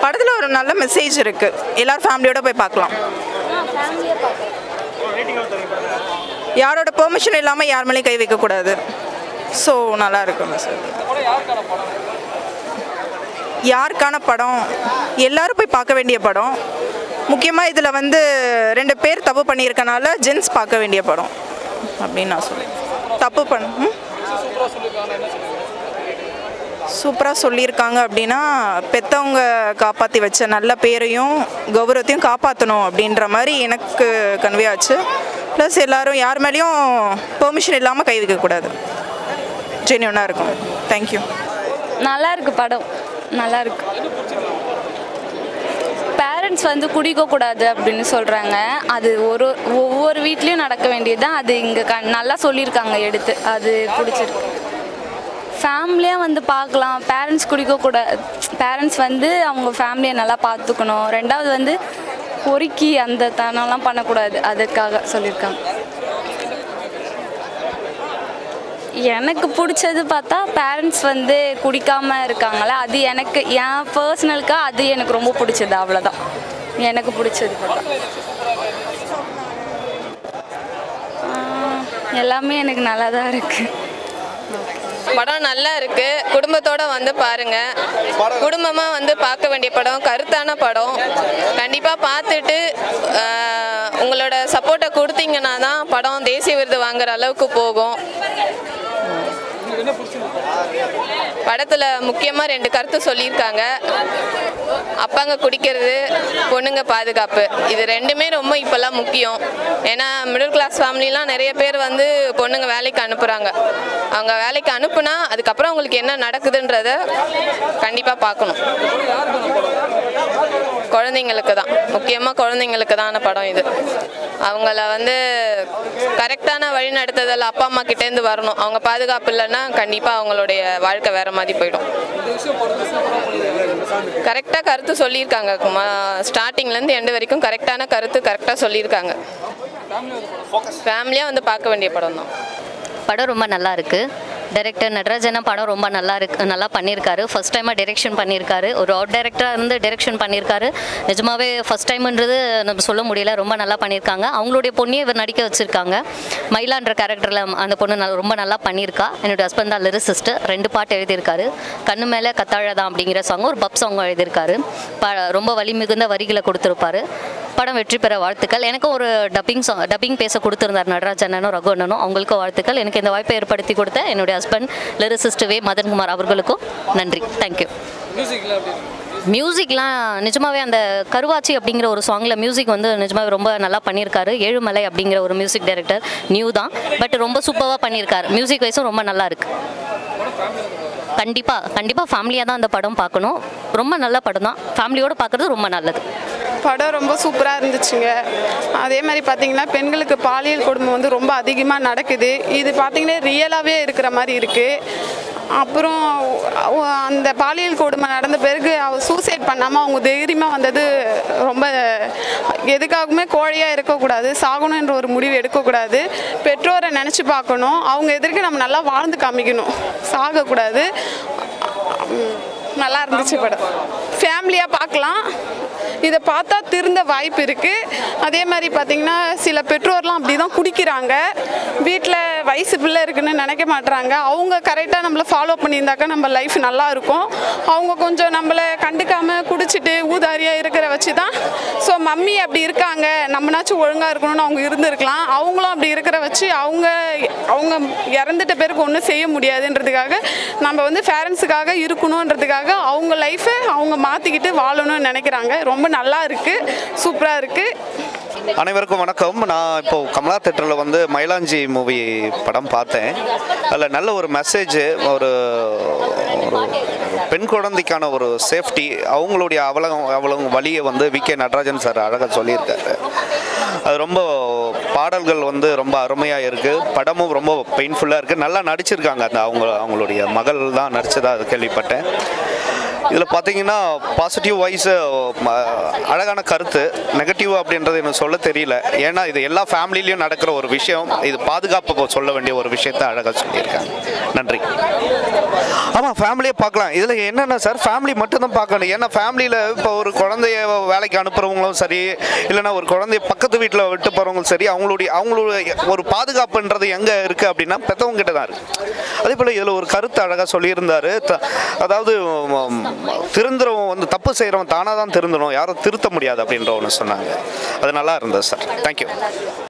படத்தில் ஒரு நல்ல மெசேஜ் இருக்குது, எல்லோரும் ஃபேமிலியோடு போய் பார்க்கலாம். யாரோட பெர்மிஷன் இல்லாமல் யார் மேலேயும் கை வைக்கக்கூடாது. ஸோ நல்லா இருக்குங்க சார். யாருக்கான படம், எல்லோரும் போய் பார்க்க வேண்டிய படம். முக்கியமாக இதில் வந்து 2 பேர் தப்பு பண்ணியிருக்கனால ஜென்ஸ் பார்க்க வேண்டிய படம் அப்படின்னு நான் சொல்லுவேன். தப்பு சூப்பராக சொல்லியிருக்காங்க அப்படின்னா, பெற்றவங்க காப்பாற்றி வச்ச நல்ல பேரையும் கௌரவத்தையும் காப்பாற்றணும் அப்படின்ற மாதிரி எனக்கு கன்வே ஆச்சு. ப்ளஸ் எல்லோரும் யார் மேலேயும் பெர்மிஷன் இல்லாமல் கை வைக்கக்கூடாது. ஜென்யூனாக இருக்கும். தேங்க்யூ. நல்லா இருக்கு படம், நல்லா இருக்கு. பேரண்ட்ஸ் வந்து குடிக்கக்கூடாது அப்படின்னு சொல்கிறாங்க. அது ஒவ்வொரு வீட்லேயும் நடக்க வேண்டியது தான். அது இங்கே நல்லா சொல்லியிருக்காங்க எடுத்து, அது பிடிச்சிருக்கு. ஃபேமிலியாக வந்து பார்க்கலாம். பேரண்ட்ஸ் குடிக்கக்கூடாது, பேரண்ட்ஸ் வந்து அவங்க ஃபேமிலியை நல்லா பார்த்துக்கணும். 2வது வந்து பொறுக்கி அந்த தனம்லாம் பண்ணக்கூடாது, அதுக்காக சொல்லியிருக்காங்க. எனக்கு பிடிச்சது பார்த்தா பேரண்ட்ஸ் வந்து குடிக்காமல் இருக்காங்களே, அது எனக்கு என் பர்சனலுக்காக அது எனக்கு ரொம்ப பிடிச்சது. அவ்வளோதான் எனக்கு பிடிச்சது பார்த்தா. எல்லாமே எனக்கு நல்லா தான் இருக்குது. படம் நல்லா இருக்கு, குடும்பத்தோட வந்து பாருங்க. குடும்பமா வந்து பார்க்க வேண்டிய படம், கருத்தான படம். கண்டிப்பா பார்த்துட்டு உங்களோட சப்போர்ட்டை கொடுத்தீங்கன்னா தான் படம் தேசிய விருது வாங்குற அளவுக்கு போகும். படத்துல முக்கியமா 2 கருத்து சொல்லியிருக்காங்க. அப்பாங்க குடிக்கிறது, பொண்ணுங்க பாதுகாப்பு. இது 2மே ரொம்ப இப்போல்லாம் முக்கியம். ஏன்னா மிடில் கிளாஸ் ஃபேமிலிலாம் நிறைய பேர் வந்து பொண்ணுங்க வேலைக்கு அனுப்புகிறாங்க. அவங்க வேலைக்கு அனுப்புனா அதுக்கப்புறம் அவங்களுக்கு என்ன நடக்குதுன்றத கண்டிப்பாக பார்க்கணும். குழந்தைங்களுக்கு தான், முக்கியமாக குழந்தைங்களுக்கு தான படம் இது. அவங்கள வந்து கரெக்டான வழி நடத்துதல் அப்பா அம்மா கிட்டேருந்து வரணும். அவங்க பாதுகாப்பு இல்லைன்னா கண்டிப்பாக அவங்களுடைய வாழ்க்கை வேறு மாதிரி போயிடும். கரெக்டாக கருத்து சொல்லியிருக்காங்க. ஸ்டார்டிங்லேருந்து எண்டு வரைக்கும் கரெக்டான கருத்து கரெக்டாக சொல்லியிருக்காங்க. ஃபேமிலியாக வந்து பார்க்க வேண்டிய படம் தான். படம் ரொம்ப நல்லா இருக்குது. டைரக்டர் நடராஜனா படம் ரொம்ப நல்லா பண்ணியிருக்காரு. ஃபஸ்ட் டைமாக டைரெக்ஷன் பண்ணியிருக்காரு. ஒரு அவுட் டைரக்டராக இருந்து டைரெக்ஷன் பண்ணியிருக்காரு. நிஜமாவே ஃபஸ்ட் டைம்ன்றது நம்ம சொல்ல முடியல. ரொம்ப நல்லா பண்ணியிருக்காங்க. அவங்களுடைய பொண்ணையே இவர் நடிக்க வச்சுருக்காங்க. மயிலான்ற கேரக்டரில் அந்த பொண்ணு ரொம்ப நல்லா பண்ணியிருக்கா. என்னுடைய ஹஸ்பண்ட் தான் லிரிசிஸ்ட். 2 பாட்டு எழுதியிருக்காரு. கண்ணு மேலே கத்தாழதான் அப்படிங்கிற சாங், ஒரு பப் சாங் எழுதியிருக்காரு. ரொம்ப வலி மிகுந்த வரிகளை கொடுத்துருப்பாரு. படம் வெற்றி பெற வாழ்த்துக்கள். எனக்கும் ஒரு டப்பிங் பேச கொடுத்துருந்தார் நடராஜ் அண்ணனும் ரகு அண்ணனும். அவங்களுக்கும் வாழ்த்துக்கள். எனக்கு இந்த வாய்ப்பை ஏற்படுத்தி கொடுத்த என்னுடைய ஹஸ்பண்ட் லிரிசிஸ்ட் வே மதன்குமார் அவர்களுக்கும் நன்றி. தேங்க்யூ. மியூசிக்லாம் நிஜமாவே அந்த கருவாச்சி அப்படிங்கிற ஒரு சாங்கில் மியூசிக் வந்து நிஜமாவே ரொம்ப நல்லா பண்ணியிருக்காரு. ஏழுமலை அப்படிங்கிற ஒரு மியூசிக் டைரக்டர் நியூ தான், பட் ரொம்ப சூப்பராக பண்ணியிருக்காரு. மியூசிக் வைஸும் ரொம்ப நல்லா இருக்குது. கண்டிப்பாக ஃபேமிலியாக தான் அந்த படம் பார்க்கணும். ரொம்ப நல்ல படம் தான். ஃபேமிலியோடு பார்க்குறது ரொம்ப நல்லது. படம் ரொம்ப சூப்பராக இருந்துச்சுங்க. அதே மாதிரி பார்த்திங்கன்னா பெண்களுக்கு பாலியல் கொடுமை வந்து ரொம்ப அதிகமாக நடக்குது. இது பார்த்திங்கன்னா ரியலாகவே இருக்கிற மாதிரி இருக்குது. அப்புறம் அந்த பாலியல் கொடுமை நடந்த பிறகு சூசைட் பண்ணாமல் அவங்க தைரியமாக வந்தது ரொம்ப. எதுக்காகவுமே கோழையாக இருக்கக்கூடாது, சாகணுன்ற ஒரு முடிவு எடுக்கக்கூடாது. பெற்றோரை நினச்சி பார்க்கணும். அவங்க எதிர்க்கு நம்ம நல்லா வாழ்ந்து காமிக்கணும், சாகக்கூடாது. நல்லா இருந்துச்சு படம். ஃபேமிலியாக பார்க்கலாம். இதை பார்த்தா திருந்த வாய்ப்பு இருக்குது. அதே மாதிரி பார்த்திங்கன்னா சில பெற்றோர்லாம் அப்படி தான் குடிக்கிறாங்க. வீட்டில் வயசு பிள்ளை இருக்குன்னு நினைக்க மாட்டுறாங்க. அவங்க கரெக்டாக நம்மளை ஃபாலோ பண்ணியிருந்தாக்கா நம்ம லைஃப் நல்லா இருக்கும். அவங்க கொஞ்சம் நம்மளை கண்டுக்காமல் குடிச்சிட்டு ஊதாரியாக இருக்கிற வச்சு தான் ஸோ மம்மி அப்படி இருக்காங்க, நம்மனாச்சும் ஒழுங்காக இருக்கணும்னு அவங்க இருந்திருக்கலாம். அவங்களும் அப்படி இருக்கிற வச்சு அவங்க இறந்துட்ட பேருக்கு ஒன்றும் செய்ய முடியாதுன்றதுக்காக நம்ம வந்து பேரண்ட்ஸுக்காக இருக்கணுன்றதுக்காக அவங்க லைஃப்பை அவங்க மாற்றிக்கிட்டு வாழணும்னு நினைக்கிறாங்க. ரொம்ப நல்லா இருக்குது, சூப்பராக இருக்குது. அனைவருக்கும் வணக்கம். நான் இப்போது கமலா தேட்டரில் வந்து மயிலாஞ்சி மூவி படம் பார்த்தேன். அதில் நல்ல ஒரு மெசேஜ், ஒரு பெண் குழந்தைக்கான ஒரு சேஃப்டி, அவங்களுடைய அவ்வளவு வழியை வந்து வி.கே. நடராஜன் சார் அழகாக சொல்லியிருக்காரு. அது ரொம்ப பாடல்கள் வந்து ரொம்ப அருமையாக இருக்குது. படமும் ரொம்ப பெயின்ஃபுல்லாக இருக்குது. நல்லா நடிச்சிருக்காங்க. அந்த அவங்களுடைய மகள் தான் நடித்ததாக கேள்விப்பட்டேன். இதில் பார்த்தீங்கன்னா பாசிட்டிவ் வைஸ் அழகான கருத்து, நெகட்டிவ் அப்படின்றது எனக்கு சொல்ல தெரியல. ஏன்னா இது எல்லா ஃபேமிலிலையும் நடக்கிற ஒரு விஷயம், இது பாதுகாப்பு சொல்ல வேண்டிய ஒரு விஷயத்தை அழகாக சொல்லியிருக்காங்க. நன்றி. ஆமாம், ஃபேமிலியை பார்க்கலாம். இதில் என்னென்ன சார், ஃபேமிலி மட்டும்தான் பார்க்கணும். ஏன்னா ஃபேமிலியில் இப்போ ஒரு குழந்தைய வேலைக்கு அனுப்புகிறவங்களும் சரி, இல்லைனா ஒரு குழந்தைய பக்கத்து வீட்டில் விட்டு போகிறவங்களும் சரி, அவங்களுடைய ஒரு பாதுகாப்புன்றது எங்கே இருக்குது அப்படின்னா பெற்றவங்க கிட்ட தான் இருக்குது. அதே போல் இதில் ஒரு கருத்து அழகாக சொல்லியிருந்தார். அதாவது திருந்துறவன் வந்து தப்பு செய்கிறவன் தானாக தான் திருந்தணும், யாரும் திருத்த முடியாது அப்படின்ற ஒன்று சொன்னாங்க. அது நல்லா இருந்தது சார். தேங்க்யூ.